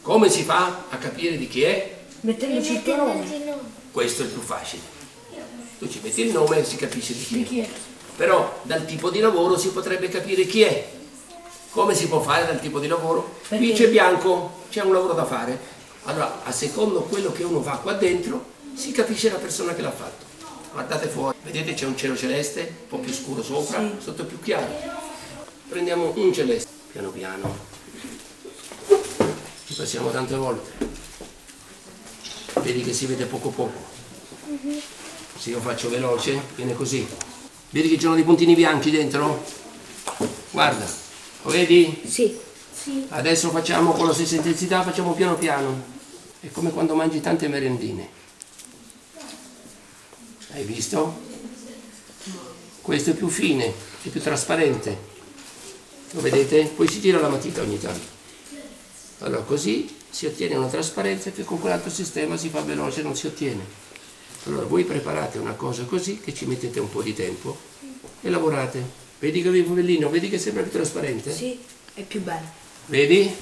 Come si fa a capire di chi è? Mettendoci il tuo nome. Questo è il più facile. Tu ci metti il nome e si capisce di chi è. Però dal tipo di lavoro si potrebbe capire chi è. Come si può fare dal tipo di lavoro? Qui c'è bianco, c'è un lavoro da fare. Allora, a secondo quello che uno fa qua dentro, si capisce la persona che l'ha fatto. Guardate fuori, vedete c'è un cielo celeste, un po' più scuro sopra, sotto più chiaro. Prendiamo un celeste, piano piano. Ci passiamo tante volte. Vedi che si vede poco poco. Se io faccio veloce, viene così. Vedi che ci sono dei puntini bianchi dentro? Guarda, lo vedi? Sì. Adesso facciamo con la stessa intensità, facciamo piano piano. È come quando mangi tante merendine. Hai visto? Questo è più fine, è più trasparente. Lo vedete? Poi si gira la matita ogni tanto. Allora così si ottiene una trasparenza che con quell'altro sistema si fa veloce, non si ottiene. Allora voi preparate una cosa così che ci mettete un po' di tempo e lavorate. Vedi che avevo bellino, vedi che sembra più trasparente? Sì, è più bello. Vedi?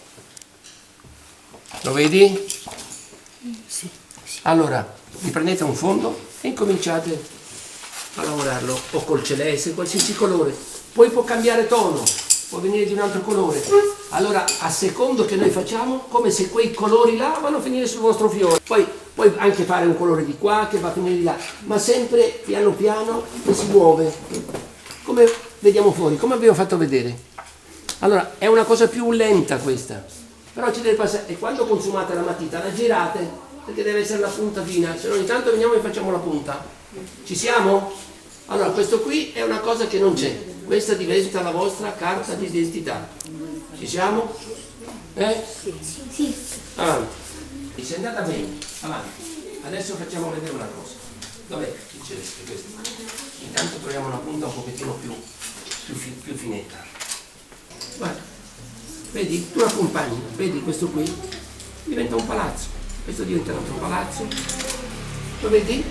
Lo vedi? Sì. Allora, vi prendete un fondo e incominciate a lavorarlo o col celeste, qualsiasi colore. Poi può cambiare tono, può venire di un altro colore. Allora, a secondo che noi facciamo, come se quei colori là vanno a finire sul vostro fiore. Poi puoi anche fare un colore di qua che va a finire di là, ma sempre piano piano che si muove. Come vediamo fuori, come abbiamo fatto vedere. Allora, è una cosa più lenta questa, però ci deve passare. E quando consumate la matita la girate, perché deve essere la punta fina, se no ogni tanto veniamo e facciamo la punta. Ci siamo? Allora, questo qui è una cosa che non c'è. Questa diventa la vostra carta di identità. Ci siamo? Sì. Avanti. E se è andata bene, avanti. Adesso facciamo vedere una cosa. Dov'è il celeste questo? Intanto troviamo una punta un pochettino più finetta. Guarda, vedi, tu accompagni, vedi questo qui diventa un palazzo, questo diventa un altro palazzo, lo vedi?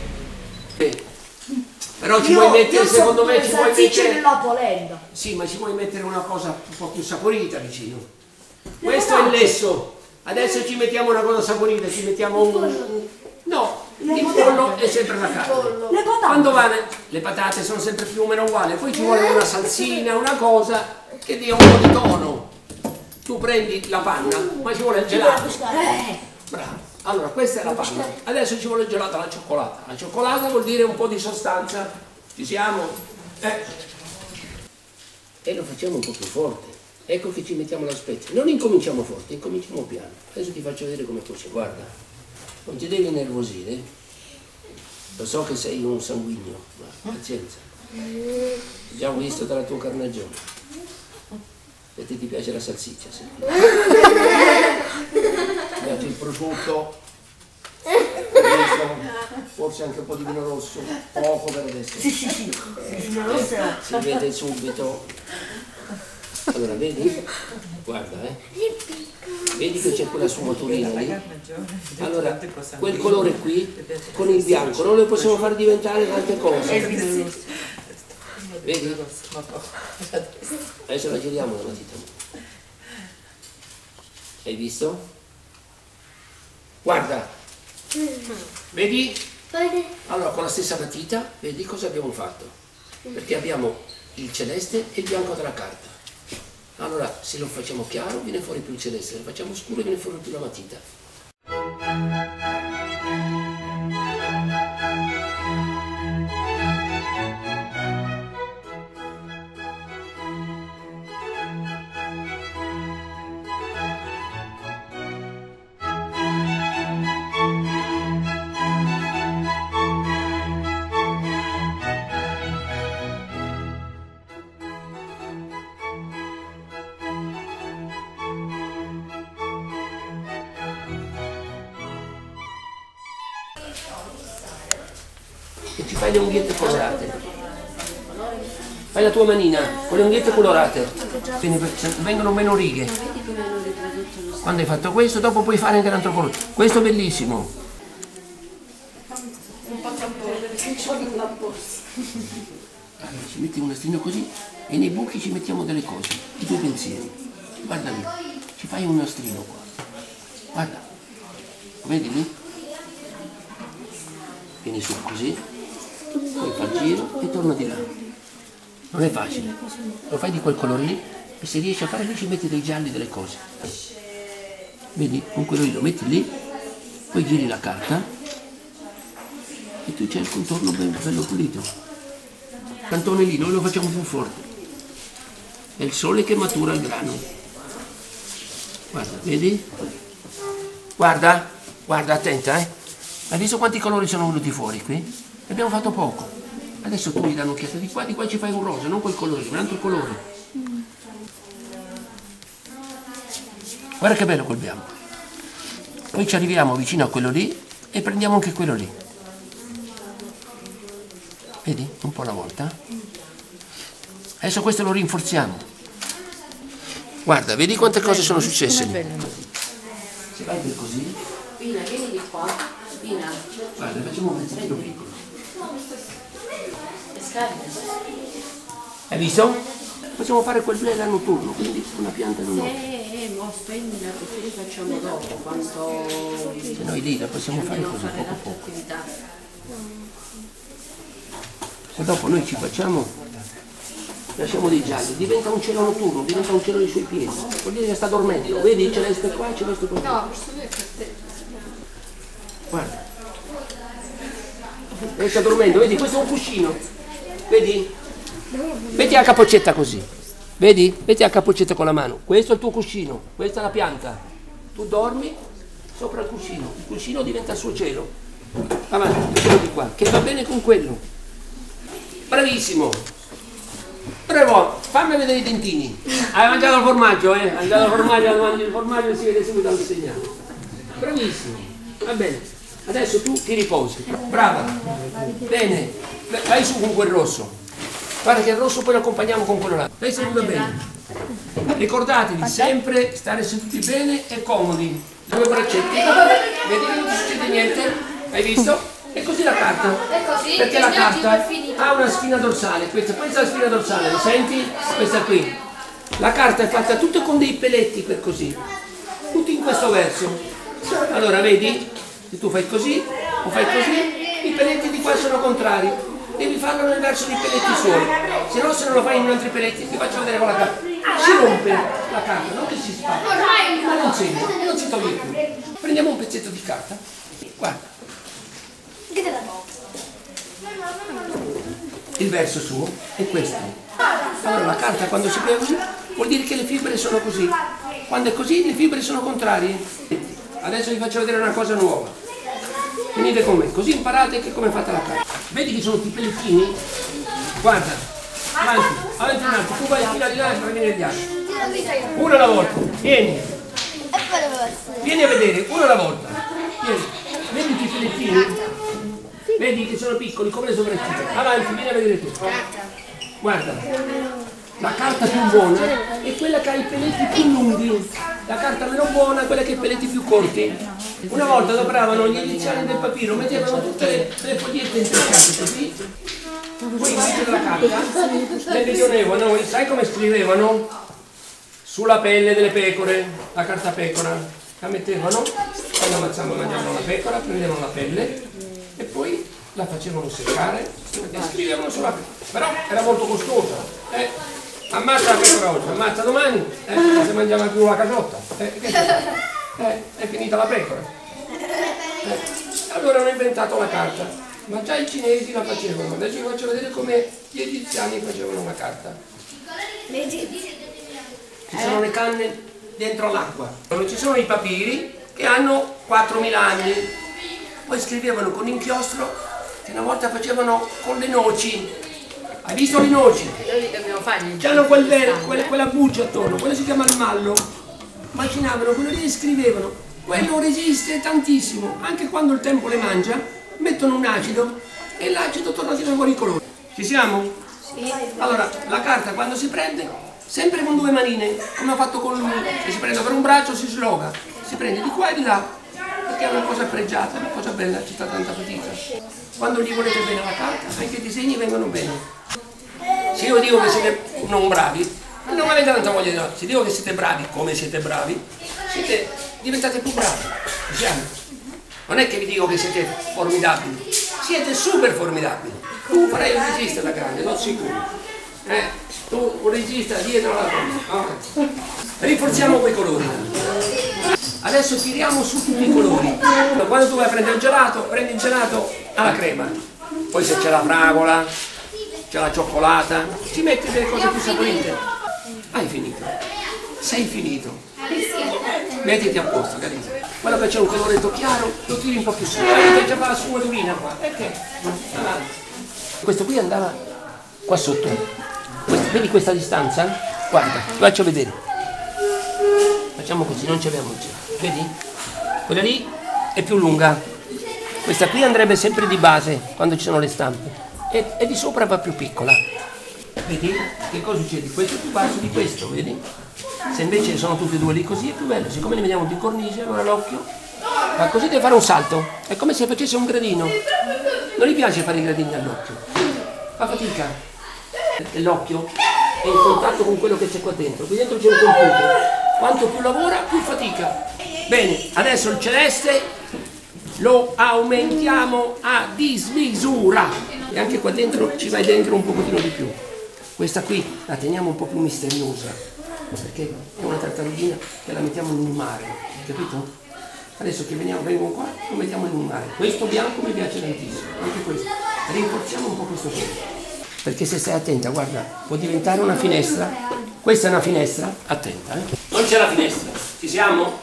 Però ci vuoi mettere, secondo me ci vuoi mettere nella polenta. Sì, ma ci vuoi mettere una cosa un po' più saporita vicino. Questo è il lesso, adesso ci mettiamo una cosa saporita, ci mettiamo un... No, il pollo è sempre la carne. Le patate. Quando le patate sono sempre più o meno uguali, poi ci vuole una salsina, una cosa che dia un po' di tono. Tu prendi la panna, ma ci vuole il gelato. Bravo. Allora, questa è la panna. Adesso ci vuole il gelato alla cioccolata. La cioccolata vuol dire un po' di sostanza. Ci siamo? E lo facciamo un po' più forte. Ecco che ci mettiamo la spezia. Non incominciamo forte, incominciamo piano. Adesso ti faccio vedere come cuoce. Guarda, non ti devi innervosire. Lo so che sei un sanguigno, ma pazienza. Già ho visto dalla tua carnagione. E ti piace la salsiccia, sì. Ti piace il prosciutto, forse anche un po' di vino rosso, poco per adesso. Sì. Vino rosso. Si vede subito. Allora, vedi? Guarda, vedi che c'è quella sfumaturina lì? Allora, quel colore qui, con il bianco, noi lo possiamo far diventare tante cose. Vedi? Adesso la giriamo la matita. Hai visto? Guarda! Vedi? Allora con la stessa matita, vedi cosa abbiamo fatto? Perché abbiamo il celeste e il bianco della carta. Allora se lo facciamo chiaro viene fuori più il celeste, se lo facciamo scuro viene fuori più la matita. E ci fai le unghiette colorate. Fai la tua manina con le unghiette colorate. Quindi vengono meno righe. Quando hai fatto questo, dopo puoi fare anche l'altro colore. Questo è bellissimo. Allora, ci metti un nastrino così e nei buchi ci mettiamo delle cose, i tuoi pensieri. Guarda lì, ci fai un nastrino qua. Guarda, vedi lì? Vieni su così, poi fa il giro e torna di là. Non è facile, lo fai di quel colore lì e se riesci a fare lì ci metti dei gialli, delle cose. Vedi, con quello lì lo metti lì, poi giri la carta e tu c'è il contorno bello pulito. Il cantone lì noi lo facciamo più forte. È il sole che matura il grano. Guarda, vedi? Guarda, guarda, attenta, Hai visto quanti colori sono venuti fuori qui? Ne abbiamo fatto poco. Adesso tu mi dai un'occhiata di qua ci fai un rosa, non quel colore, un altro colore. Guarda che bello quel bianco. Poi ci arriviamo vicino a quello lì e prendiamo anche quello lì. Vedi? Un po' alla volta. Adesso questo lo rinforziamo. Guarda, vedi quante cose sono successe lì. Se vai per così. Pina, vieni di qua. Pina. Guarda, facciamo un pezzettino piccolo. Le scariche. Hai visto? Possiamo fare quel blé l'anno turno, quindi una pianta non ho. Mo spegnila così facciamo dopo, quando... Se noi lì la possiamo fare così, poco poco. attività. Se dopo noi ci facciamo, lasciamo dei gialli, diventa un cielo notturno, diventa un cielo dei suoi piedi. Vuol dire che sta dormendo, vedi? Celeste qua e celeste qua. No, questo è per te. Guarda. E sta dormendo, vedi? Questo è un cuscino. Vedi? Metti la capoccetta così. Vedi? Metti la capoccetta con la mano. Questo è il tuo cuscino, questa è la pianta. Tu dormi sopra il cuscino diventa il suo cielo. Avanti, quello di qua, che va bene con quello. Bravissimo. Bravo, fammi vedere i dentini. Hai mangiato il formaggio, Hai mangiato il formaggio, mangi il formaggio e si vede subito al segnale. Bravissimo, va bene. Adesso tu ti riposi. Brava. Bene, vai su con quel rosso. Guarda che il rosso poi lo accompagniamo con quello là. Lei seduta bene. Ricordatevi sempre stare seduti bene e comodi. Due braccetti. Vedi che non ti succede niente? Hai visto? E così la carta. Perché la carta ha una spina dorsale. Questa è la spina dorsale, lo senti? Questa qui. La carta è fatta tutta con dei peletti per così. Tutti in questo verso. Allora vedi? Se tu fai così o fai così, i peletti di qua sono contrari. Devi farlo nel verso dei peletti suoi, se no se non lo fai in altri peletti, ti faccio vedere con la carta. Si rompe la carta, non che si spacca, ma non segna, non si toglie più. Prendiamo un pezzetto di carta, guarda. Il verso suo è questo. Allora la carta quando si piega così vuol dire che le fibre sono così. Quando è così le fibre sono contrarie. Adesso vi faccio vedere una cosa nuova. Venite con me, così imparate che come è fatta la carta. Vedi che sono tutti pellettini? Guarda, avanti, avanti un attimo, tu vai fino di là e fai venire gli altri. Uno alla volta, vieni. Vieni a vedere, uno alla volta. Vieni. Vedi tutti i pellettini? Vedi che sono piccoli, come le sopracciglia. Avanti, vieni a vedere tu. Guarda. La carta più buona è quella che ha i peletti più lunghi, la carta meno buona è quella che ha i peletti più corti. Una volta adoperavano gli egiziani del papiro, mettevano tutte le fogliette intricate così, poi invece della carta, nel Medioevo, noi sai come scrivevano? Sulla pelle delle pecore, la carta pecora, la mettevano, quando ammazzavano mangiavano la pecora, prendevano la pelle e poi la facevano seccare e scrivevano sulla pelle, però era molto costosa. Ammazza la pecora oggi, ammazza domani, non si mangiava più la casotta, è finita la pecora. Allora hanno inventato la carta, ma già i cinesi la facevano, adesso vi faccio vedere come gli egiziani facevano la carta. Ci sono le canne dentro l'acqua, ci sono i papiri che hanno 4.000 anni, poi scrivevano con inchiostro che una volta facevano con le noci. Hai visto le noci? Noi dobbiamo fargli. C'hanno quella buccia attorno, quello si chiama il mallo. Macinavano, quello lì e scrivevano. Quello resiste tantissimo, anche quando il tempo le mangia, mettono un acido e l'acido torna a tirare fuori i colori. Ci siamo? Sì. Allora, la carta quando si prende, sempre con due manine, come ho fatto con lui, se si prende per un braccio si sloga, si prende di qua e di là, perché è una cosa pregiata, una cosa bella, ci sta tanta fatica. Quando gli volete bene la carta, anche i disegni vengono bene. Se io dico che siete non bravi, Non avete tanta voglia di no. Se dico che siete bravi, come siete bravi, diventate più bravi. Diciamo. Non è che vi dico che siete formidabili, siete super formidabili. Tu farai un regista da grande, non sicuro. Tu un regista dietro la cosa. Rinforziamo quei colori. Adesso tiriamo su tutti i colori. Quando tu vai a prendere il gelato, prendi il gelato alla crema. Poi se c'è la fragola, c'è la cioccolata, ci metti delle cose più saporite. Hai finito. Sei finito. Mettiti a posto, carino. Quello che c'è un coloretto chiaro, lo tiri un po' più su. Avete già fa la sfumaturina qua. Perché? Questo qui andava qua sotto. Vedi questa distanza? Guarda, ti faccio vedere. Facciamo così, non ci abbiamo il giro. Vedi? Quella lì è più lunga. Questa qui andrebbe sempre di base quando ci sono le stampe. E di sopra va più piccola. Vedi? Che cosa succede? Questo è più basso di questo, vedi? Se invece sono tutti e due lì così è più bello. Siccome ne vediamo più cornice, allora l'occhio ma così deve fare un salto. È come se facesse un gradino. Non gli piace fare i gradini all'occhio. Fa fatica. E l'occhio è in contatto con quello che c'è qua dentro. Qui dentro c'è un computer. Quanto più lavora, più fatica. Bene, adesso il celeste lo aumentiamo a dismisura. E anche qua dentro ci vai dentro un pochettino di più. Questa qui la teniamo un po' più misteriosa, perché è una tartarugina che la mettiamo in un mare, capito? Adesso che vengo qua, lo mettiamo in un mare. Questo bianco mi piace tantissimo, anche questo. Rinforziamo un po' questo colore. Perché se stai attenta, guarda, può diventare una finestra. Questa è una finestra, attenta, Non c'è la finestra, ci siamo?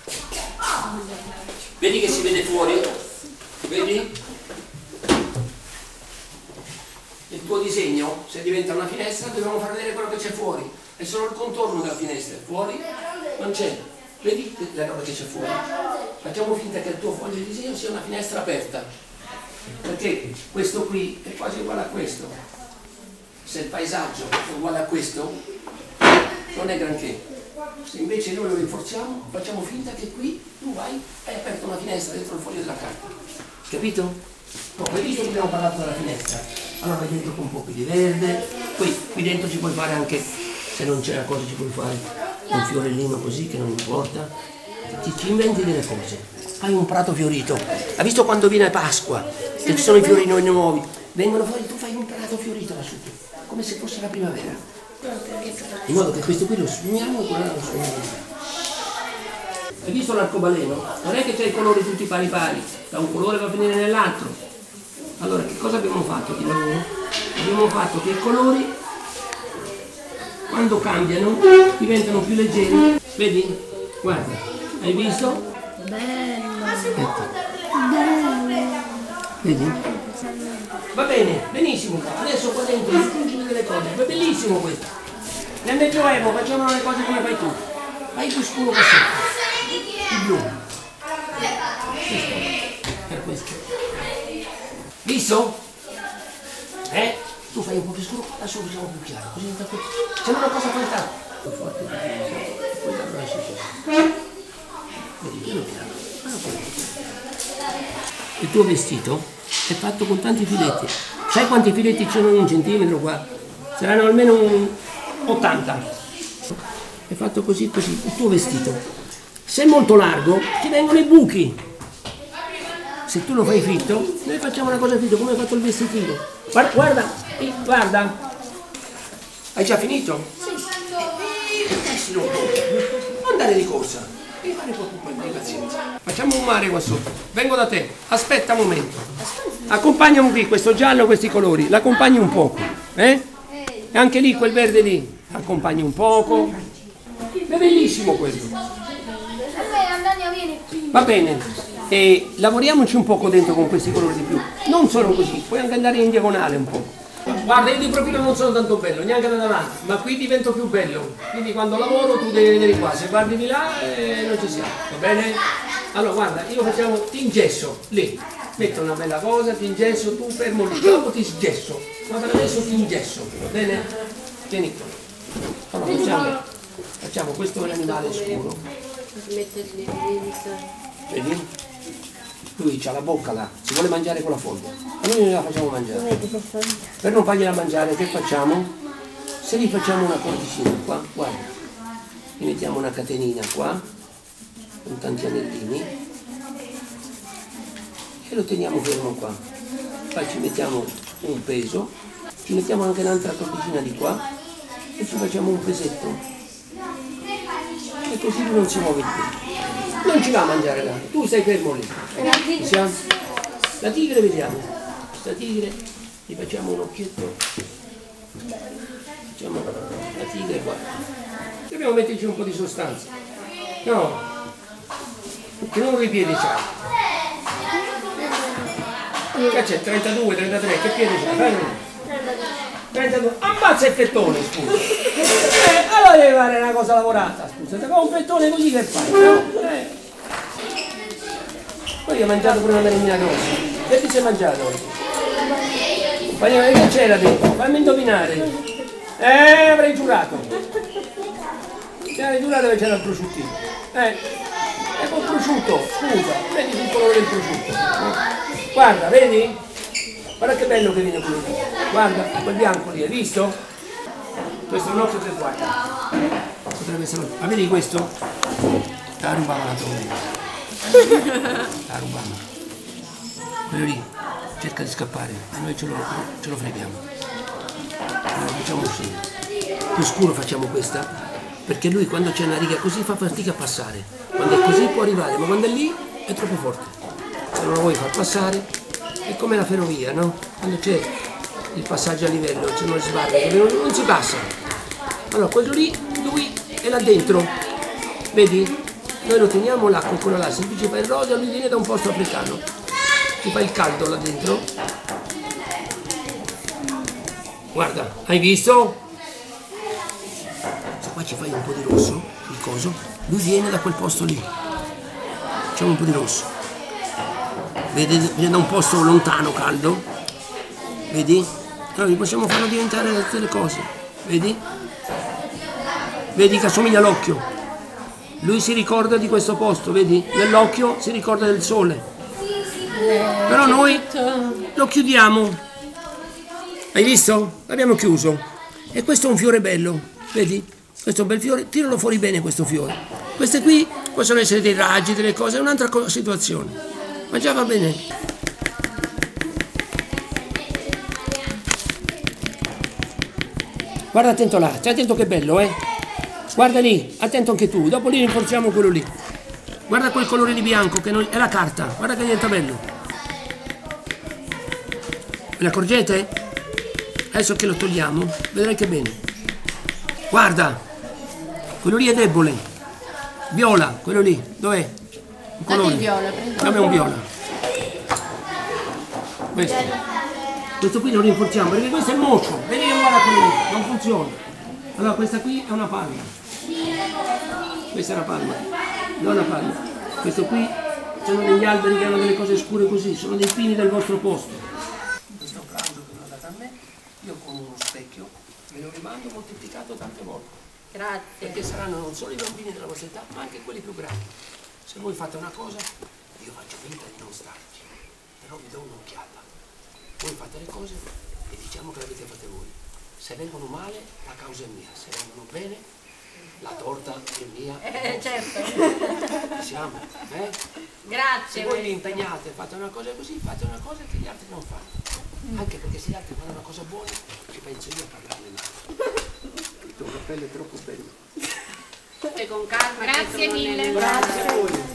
Vedi che si vede fuori? Vedi? Il tuo disegno, se diventa una finestra, dobbiamo far vedere quello che c'è fuori. È solo il contorno della finestra, fuori non c'è. Vedi la roba che c'è fuori? Facciamo finta che il tuo foglio di disegno sia una finestra aperta. Perché questo qui è quasi uguale a questo. Se il paesaggio è uguale a questo, non è granché. Se invece noi lo rinforziamo, facciamo finta che qui tu vai e hai aperto una finestra dentro il foglio della carta. Capito? Hai visto che abbiamo parlato della finestra? Allora vai dentro con un po' più di verde. Qui dentro ci puoi fare anche, se non c'è la cosa ci puoi fare un fiorellino così che non importa. Ci inventi delle cose. Fai un prato fiorito. Hai visto quando viene Pasqua? Che ci sono i fiorini nuovi. Vengono fuori, tu fai un prato fiorito là sotto, come se fosse la primavera. In modo che questo qui lo sfumiamo e quello lo sfumiamo. Hai visto l'arcobaleno? Non è che c'è i colori tutti pari pari, da un colore va a finire nell'altro. Allora che cosa abbiamo fatto di lavoro? Abbiamo fatto che i colori quando cambiano diventano più leggeri. Vedi? Guarda, hai visto? Bello! Vedi? Va bene, benissimo. Adesso qua dentro aggiungi delle cose. È bellissimo questo. Nel Medioevo facevano le cose come fai tu. Fai più scuro che sotto. Il blu. Questo. Per questo. Visto? Tu fai un po' più scuro, adesso lo facciamo più chiaro. Così diventa questo. Sembra una cosa qualità. Più forte di più. Poi allora si fa. Vedi, piano piano. Il tuo vestito è fatto con tanti filetti. Sai quanti filetti ci sono in un centimetro qua? Saranno almeno 80. È fatto così così, il tuo vestito. Se è molto largo, ti vengono i buchi. Se tu lo fai fitto, noi facciamo una cosa fitto, come hai fatto il vestitino. Guarda, guarda, guarda. Hai già finito? Sì. Non andare di corsa. Devi fare un po' di pazienza. Facciamo un mare qua sotto. Vengo da te. Aspetta un momento. Accompagnami qui, questo giallo, questi colori. L'accompagni un poco. E anche lì, quel verde lì. Accompagni un poco. È bellissimo quello. Va bene. E lavoriamoci un poco dentro con questi colori di più. Non solo così, puoi anche andare in diagonale un po'. Guarda, io di profilo non sono tanto bello, neanche da davanti, ma qui divento più bello. Quindi quando lavoro tu devi vedere qua, se guardi di là non ci siamo, va bene? Allora guarda, io facciamo, ti ingesso lì, metto una bella cosa, ti ingesso, tu fermo lì, dopo ti sgesso, ma per adesso ti ingesso, va bene? Tieni qua. Allora facciamo questo è l'animale scuro. Vedi? Lui c'ha la bocca là, si vuole mangiare con la foglia, e noi la facciamo mangiare. Per non fargliela mangiare, che facciamo? Se gli facciamo una cordicina qua, guarda, gli mettiamo una catenina qua, con tanti anellini, e lo teniamo fermo qua. Poi ci mettiamo un peso, ci mettiamo anche un'altra cordicina di qua, e ci facciamo un pesetto. E così lui non si muove più. Non ci va a mangiare là, tu stai fermo lì. La tigre vediamo. Questa tigre, gli facciamo un occhietto. Facciamo la tigre qua. Dobbiamo metterci un po' di sostanza. No, che numero di piedi c'ha? Che c'è? 32, 33, che piedi c'ha? 32. Ammazza il fettone, scusa. Allora devi fare una cosa lavorata, scusa. Se fa un fettone così che fai, no? Poi ho mangiato pure una merenina grossa. Che ti sei mangiato oggi? Spagnolo, che c'era dentro? Fammi indovinare. Avrei giurato. Ti avrei giurato che c'era il prosciuttino. E col prosciutto, scusa, vedi il colore del prosciutto. Guarda, vedi? Guarda che bello che viene quello lì. Guarda, quel bianco lì, hai visto? Questo è un occhio che guarda. Potrebbe essere. Ma vedi questo? La rubava la tua. La rubava. Quello lì cerca di scappare e noi ce lo freghiamo. Allora facciamo uscire. Più scuro facciamo questa, perché lui quando c'è una riga così fa fatica a passare. Quando è così può arrivare, ma quando è lì è troppo forte. Se non lo vuoi far passare, è come la ferrovia, no? Quando c'è il passaggio a livello, c'è uno sbarre, non si passa. Allora quello lì, lui è là dentro, vedi? Noi lo teniamo là con quello là, se lui ci fa il rosa, lui viene da un posto africano, ci fa il caldo là dentro. Guarda, hai visto? Se qua ci fai un po' di rosso, il coso, lui viene da quel posto lì. Facciamo un po' di rosso. Vedi, viene da un posto lontano, caldo. Vedi? Allora possiamo farlo diventare delle cose. Vedi? Vedi che assomiglia all'occhio. Lui si ricorda di questo posto, vedi? Nell'occhio si ricorda del sole. Però noi lo chiudiamo. Hai visto? L'abbiamo chiuso. E questo è un fiore bello, vedi? Questo è un bel fiore, tiralo fuori bene questo fiore. Queste qui possono essere dei raggi, delle cose, è un'altra situazione. Ma già va bene. Guarda attento là, stai attento che bello, Guarda lì, attento anche tu, dopo lì rinforziamo quello lì. Guarda quel colore di bianco che è la carta, guarda che diventa bello. Ve ne accorgete? Adesso che lo togliamo, vedrai che bene. Guarda, quello lì è debole. Viola, quello lì, dov'è? Un colore. Viola, Dammi un viola. Questo qui lo rinforziamo, perché questo è il mocio. Vedi che guarda quello lì, non funziona. Allora questa qui è una palma. Questa è una palma, non una palma. Questo qui sono degli alberi che hanno delle cose scure così, sono dei pini del vostro posto. Questo è un pranzo che mi ha dato a me, io con uno specchio me lo rimando moltiplicato tante volte. Grazie. Perché saranno non solo i bambini della vostra età, ma anche quelli più grandi. Se voi fate una cosa, io faccio finta di non starci, però vi do un'occhiata. Voi fate le cose e diciamo che l'avete fatte voi. Se vengono male, la causa è mia. Se vengono bene, la torta è mia. Certo. Siamo, Grazie. Se voi vi impegnate, fate una cosa così, fate una cosa che gli altri non fanno. Anche perché se gli altri fanno una cosa buona, ci penso io a parlarne male. Il tuo cappello è troppo bello. Con calma. Grazie mille. Grazie a voi.